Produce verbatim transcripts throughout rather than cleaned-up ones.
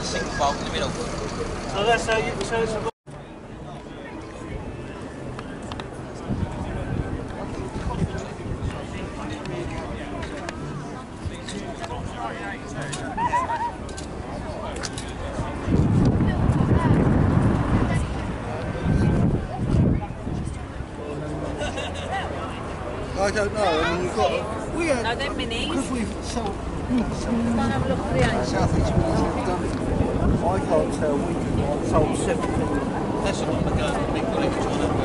single bolt in the middle. So that's how you so it's a I don't know. I mean, you've got. We had, no, they're minis. Because we've sold. Go and have a look at the others. South East Wales have done it. I can't tell. We sold seventeen. That's the one that goes with big collectors on it.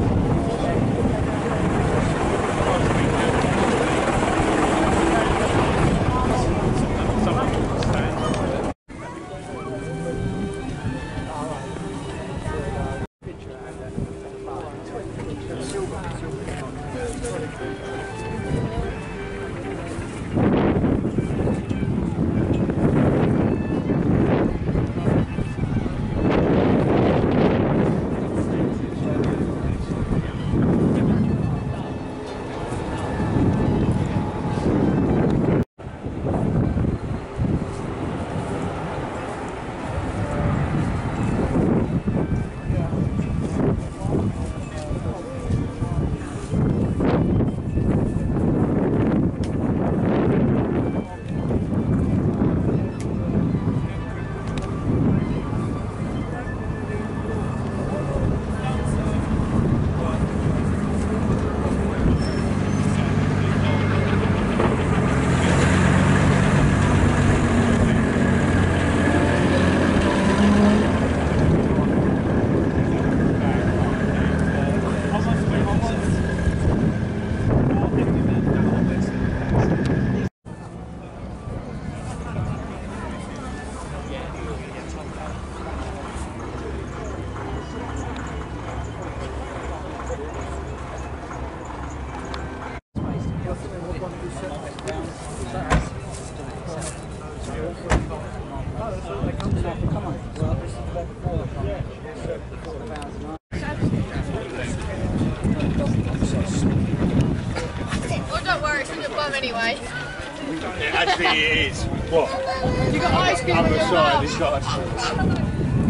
Well, don't worry, it's in your bum anyway. it actually it is. What? You got ice cream on Other your side, mouth. it's got ice cream.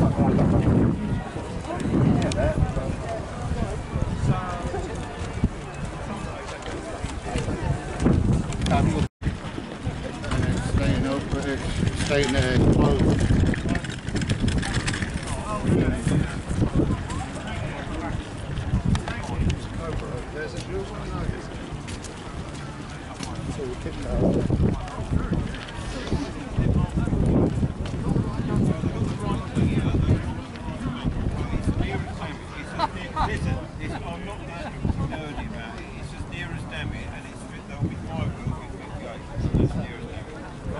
Staying over it, staying there close. There's a blue one now. So we kick that. Listen, it's, I'm not that nerdy about it. It's as near as damn it, and it's there'll be five wheels with fifty-eight. It's as near as damn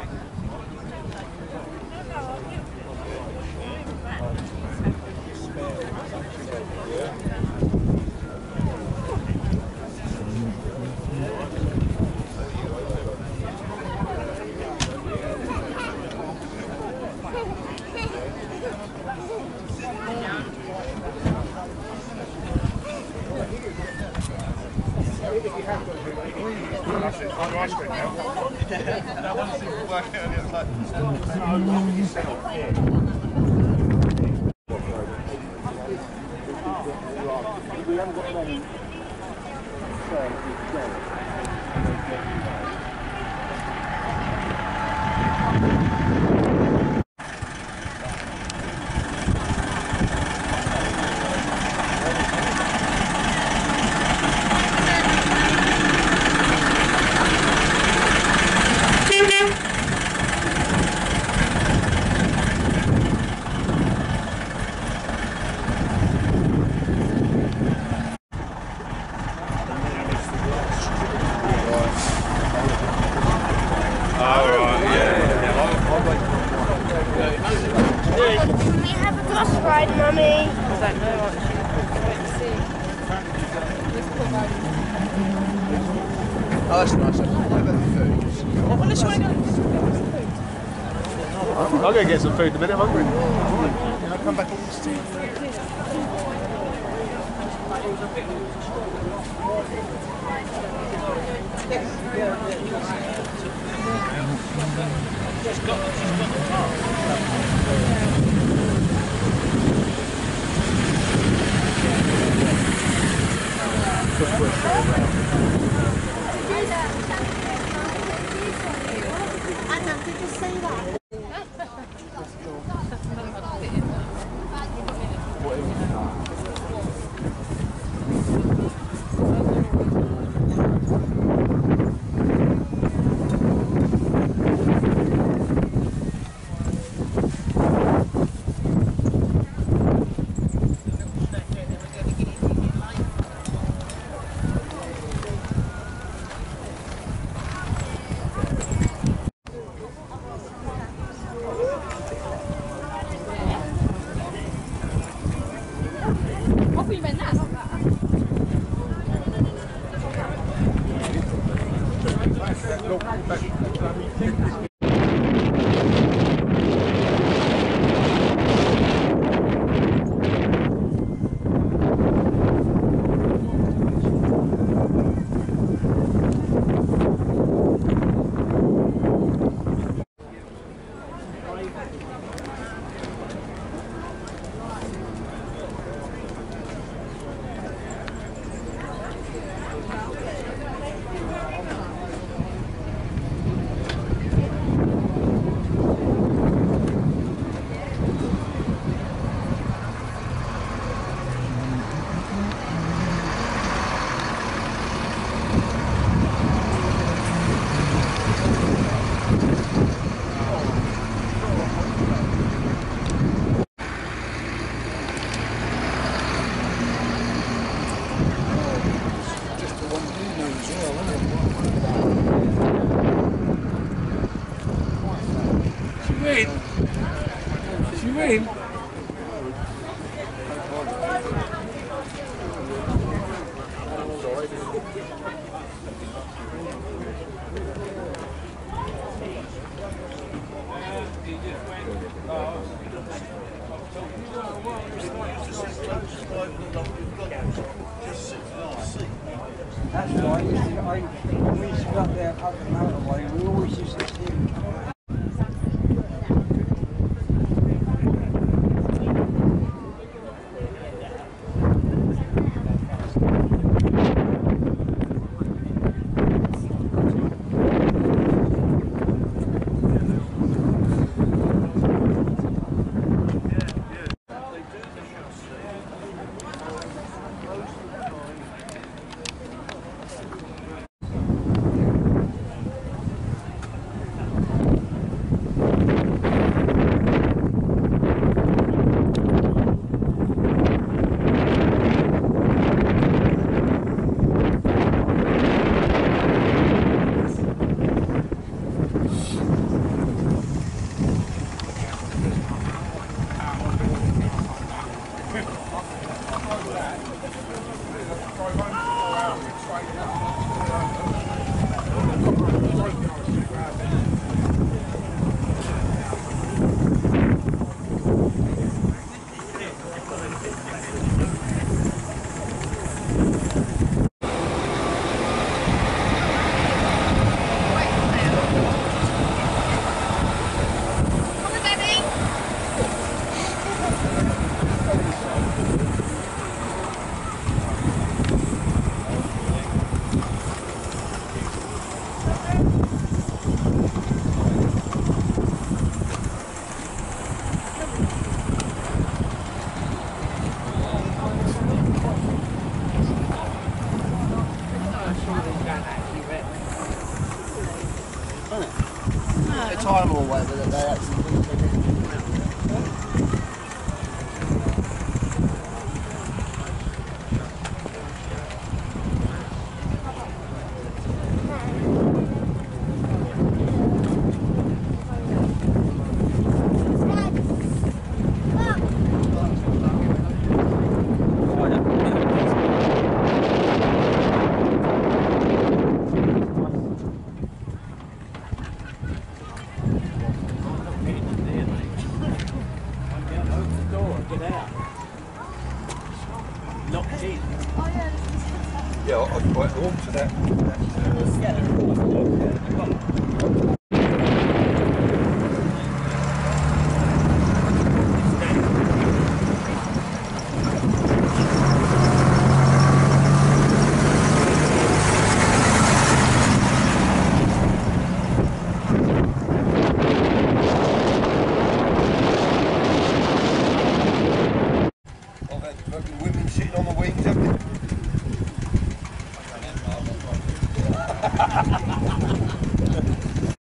ice cream now. And I want to see it work out on the other side. We haven't got many. Can we have a bus ride, Mummy? I don't know, actually. Wait and see. Oh, that's nice. What about the food? Well, let's try and go. I'll go get some food in a minute, I'm hungry. Can I come back on this team? She's got the, she's got the top. Just worth it around. Adam, did you see that? She win. That's right. I used to, I, when we used to go up there up the motorway, we always used to see him. Time or whatever that they actually think they did. Yeah, I'd quite warm to that. that uh,